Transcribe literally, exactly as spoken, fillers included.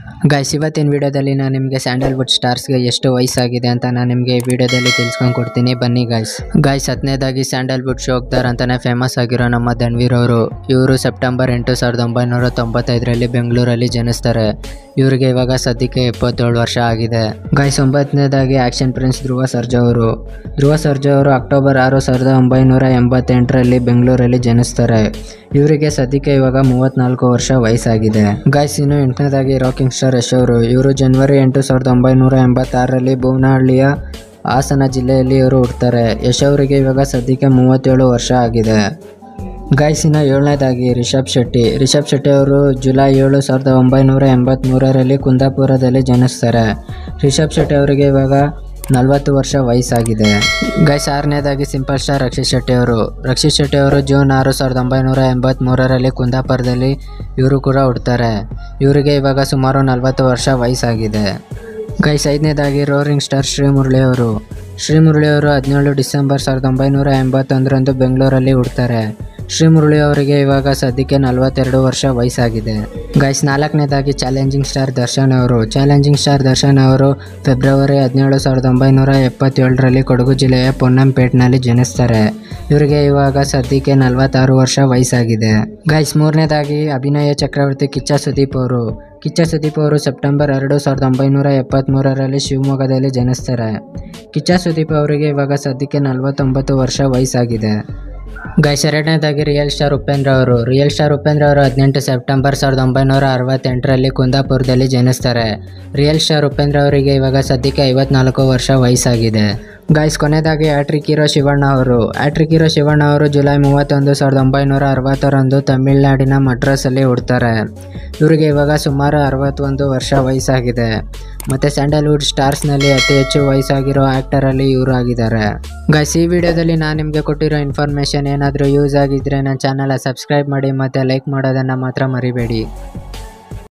Guys ಇವತ್ತಿನ ವಿಡಿಯೋದಲ್ಲಿ ನಾನು ನಿಮಗೆ ಸ್ಯಾಂಡಲ್ವುಡ್ ಸ್ಟಾರ್ಸ್ಗೆ ಎಷ್ಟು ವಯಸ್ಸಾಗಿದೆ ಅಂತ ನಾನು ನಿಮಗೆ ಈ ವಿಡಿಯೋದಲ್ಲಿ ತಿಳಿಸ್ಕೊಂಡು ಕೊಡ್ತೀನಿ, ಬನ್ನಿ ಗೈಸ್. ಗೈಸ್ ಹತ್ತನೇದಾಗಿ ಸ್ಯಾಂಡಲ್ವುಡ್ ಶೋಕ್ದಾರ್ ಅಂತಾನೆ ಫೇಮಸ್ ಆಗಿರೋ ನಮ್ಮ ಧನ್ವೀರ್ ಅವರು. ಇವರು ಸೆಪ್ಟೆಂಬರ್ ಎಂಟು ಸಾವಿರದ ಒಂಬೈನೂರ ತೊಂಬತ್ತೈದರಲ್ಲಿ ಬೆಂಗಳೂರಲ್ಲಿ ಜನಿಸ್ತಾರೆ. ಇವರಿಗೆ ಇವಾಗ ಸದ್ಯಕ್ಕೆ ಇಪ್ಪತ್ತೇಳು ವರ್ಷ ಆಗಿದೆ. ಗೈಸ್ ಒಂಬತ್ತನೇದಾಗಿ ಆಕ್ಷನ್ ಪ್ರಿನ್ಸ್ ಧ್ರುವ ಸರ್ಜಾ ಅವರು. ಧ್ರುವ ಸರ್ಜಾ ಅವರು ಅಕ್ಟೋಬರ್ ಆರು ಸಾವಿರದ ಒಂಬೈನೂರ ಎಂಬತ್ತೆಂಟರಲ್ಲಿ ಬೆಂಗಳೂರಲ್ಲಿ ಜನಿಸ್ತಾರೆ. ಇವರಿಗೆ ಸದ್ಯಕ್ಕೆ ಇವಾಗ ಮೂವತ್ತ್ನಾಲ್ಕು ವರ್ಷ ವಯಸ್ಸಾಗಿದೆ. ಗೈಸ್ ಇನ್ನು ಎಂಟನೇದಾಗಿ ರಾಕಿಂಗ್ ಸ್ಟಾರ್ ಯಶ್ ಅವರು. ಇವರು ಜನವರಿ ಎಂಟು ಸಾವಿರದ ಒಂಬೈನೂರ ಎಂಬತ್ತಾರರಲ್ಲಿ ಭುವನಹಳ್ಳಿಯ ಹಾಸನ ಜಿಲ್ಲೆಯಲ್ಲಿ ಇವರು ಹುಡ್ತಾರೆ. ಯಶ್ ಅವರಿಗೆ ಇವಾಗ ಸದ್ಯಕ್ಕೆ ಮೂವತ್ತೇಳು ವರ್ಷ ಆಗಿದೆ. ಗೈಸ್ ಇನ್ನು ಏಳನೇದಾಗಿ ರಿಷಬ್ ಶೆಟ್ಟಿ. ರಿಷಬ್ ಶೆಟ್ಟಿ ಅವರು ಜುಲೈ ಏಳು ಸಾವಿರದ ಒಂಬೈನೂರ ಎಂಬತ್ತ್ಮೂರರಲ್ಲಿ ಕುಂದಾಪುರದಲ್ಲಿ ಜನಿಸ್ತಾರೆ. ರಿಷಬ್ ಶೆಟ್ಟಿ ಅವರಿಗೆ ಇವಾಗ ನಲವತ್ತು ವರ್ಷ ವಯಸ್ಸಾಗಿದೆ. ಗೈಸ್ ಆರನೇದಾಗಿ ಸಿಂಪಲ್ ಸ್ಟಾರ್ ರಕ್ಷಿತ್ ಶೆಟ್ಟಿ ಅವರು. ರಕ್ಷಿತ್ ಶೆಟ್ಟಿ ಅವರು ಜೂನ್ ಆರು ಸಾವಿರದ ಒಂಬೈನೂರ ಎಂಬತ್ತ್ಮೂರರಲ್ಲಿ ಕುಂದಾಪುರದಲ್ಲಿ ಇವರು ಕೂಡ ಹುಡ್ತಾರೆ. ಇವರಿಗೆ ಇವಾಗ ಸುಮಾರು ನಲವತ್ತು ವರ್ಷ ವಯಸ್ಸಾಗಿದೆ. ಗೈಸ್ ಐದನೇದಾಗಿ ರೋರಿಂಗ್ ಸ್ಟಾರ್ ಶ್ರೀ ಮುರಳಿ ಅವರು. ಶ್ರೀ ಮುರಳಿ ಅವರು ಹದಿನೇಳು ಡಿಸೆಂಬರ್ ಸಾವಿರದ ಒಂಬೈನೂರ ಎಂಬತ್ತೊಂದರಂದು ಬೆಂಗಳೂರಲ್ಲಿ ಹುಡ್ತಾರೆ. ಶ್ರೀ ಮುರಳಿ ಅವರಿಗೆ ಇವಾಗ ಸದ್ಯಕ್ಕೆ ನಲವತ್ತೆರಡು ವರ್ಷ ವಯಸ್ಸಾಗಿದೆ. ಗೈಸ್ ನಾಲ್ಕನೇದಾಗಿ ಚಾಲೆಂಜಿಂಗ್ ಸ್ಟಾರ್ ದರ್ಶನ್ ಅವರು. ಚಾಲೆಂಜಿಂಗ್ ಸ್ಟಾರ್ ದರ್ಶನ್ ಅವರು ಫೆಬ್ರವರಿ ಹದಿನೇಳು ಸಾವಿರದ ಒಂಬೈನೂರ ಎಪ್ಪತ್ತೇಳರಲ್ಲಿ ಕೊಡಗು ಜಿಲ್ಲೆಯ ಪೊನ್ನಂಪೇಟ್ನಲ್ಲಿ ಜನಿಸ್ತಾರೆ. ಇವರಿಗೆ ಇವಾಗ ಸದ್ಯಕ್ಕೆ ನಲವತ್ತಾರು ವರ್ಷ ವಯಸ್ಸಾಗಿದೆ. ಗೈಸ್ ಮೂರನೇದಾಗಿ ಅಭಿನಯ ಚಕ್ರವರ್ತಿ ಕಿಚ್ಚ ಸುದೀಪ್ ಅವರು. ಕಿಚ್ಚ ಸುದೀಪ್ ಅವರು ಸೆಪ್ಟೆಂಬರ್ ಎರಡು ಸಾವಿರದ ಒಂಬೈನೂರ ಎಪ್ಪತ್ತ್ಮೂರರಲ್ಲಿ ಶಿವಮೊಗ್ಗದಲ್ಲಿ ಜನಿಸ್ತಾರೆ. ಕಿಚ್ಚ ಸುದೀಪ್ ಅವರಿಗೆ ಇವಾಗ ಸದ್ಯಕ್ಕೆ ನಲವತ್ತೊಂಬತ್ತು ವರ್ಷ ವಯಸ್ಸಾಗಿದೆ. ಗೈಸ್ ಎರಡನೇದಾಗಿ ರಿಯಲ್ ಸ್ಟಾರ್ ಉಪೇಂದ್ರ ಅವರು. ರಿಯಲ್ ಸ್ಟಾರ್ ಉಪೇಂದ್ರ ಅವರು ಹದಿನೆಂಟು ಸೆಪ್ಟೆಂಬರ್ ಸಾವಿರದ ಒಂಬೈನೂರ ಅರವತ್ತೆಂಟರಲ್ಲಿ ಕುಂದಾಪುರದಲ್ಲಿ ಜನಿಸ್ತಾರೆ. ರಿಯಲ್ ಸ್ಟಾರ್ ಉಪೇಂದ್ರ ಅವರಿಗೆ ಇವಾಗ ಸದ್ಯಕ್ಕೆ ಐವತ್ನಾಲ್ಕು ವರ್ಷ ವಯಸ್ಸಾಗಿದೆ. ಗೈಸ್ ಕೊನೆಯದಾಗಿ ಹ್ಯಾಟ್ರಿಕ್ ಹೀರೋ ಶಿವಣ್ಣ ಅವರು. ಹ್ಯಾಟ್ರಿಕ್ ಹೀರೋ ಶಿವಣ್ಣ ಅವರು ಜುಲೈ ಮೂವತ್ತೊಂದು ಸಾವಿರದ ಒಂಬೈನೂರ ಅರವತ್ತರಂದು ತಮಿಳುನಾಡಿನ ಮಡ್ರಾಸಲ್ಲಿ ಹುಡ್ತಾರೆ. ಇವರಿಗೆ ಇವಾಗ ಸುಮಾರು ಅರವತ್ತೊಂದು ವರ್ಷ ವಯಸ್ಸಾಗಿದೆ. ಮತ್ತು ಸ್ಯಾಂಡಲ್ವುಡ್ ಸ್ಟಾರ್ಸ್ನಲ್ಲಿ ಅತಿ ಹೆಚ್ಚು ವಯಸ್ಸಾಗಿರೋ ಆ್ಯಕ್ಟರಲ್ಲಿ ಇವರು ಆಗಿದ್ದಾರೆ. ಗೈಸ್ ಈ ವಿಡಿಯೋದಲ್ಲಿ ನಾನು ನಿಮಗೆ ಕೊಟ್ಟಿರೋ ಇನ್ಫಾರ್ಮೇಷನ್ ಏನಾದರೂ ಯೂಸ್ ಆಗಿದ್ದರೆ ನನ್ನ ಚಾನಲ್ ಸಬ್ಸ್ಕ್ರೈಬ್ ಮಾಡಿ ಮತ್ತು ಲೈಕ್ ಮಾಡೋದನ್ನು ಮಾತ್ರ ಮರಿಬೇಡಿ.